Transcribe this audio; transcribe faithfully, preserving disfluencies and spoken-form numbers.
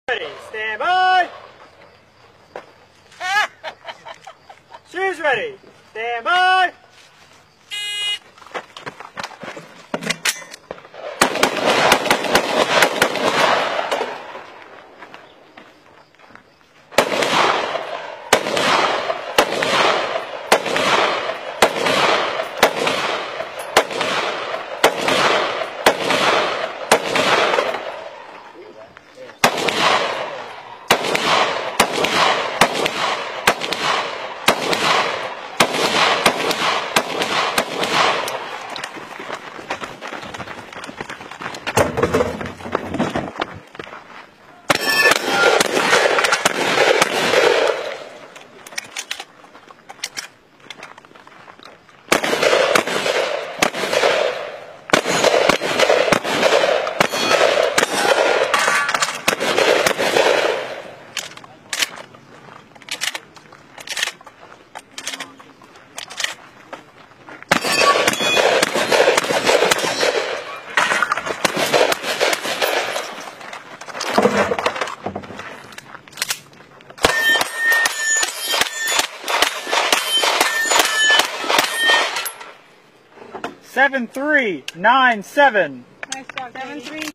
Ready, stand by. Shoes ready, stand by. Seven three nine seven. Nice job, Seven three.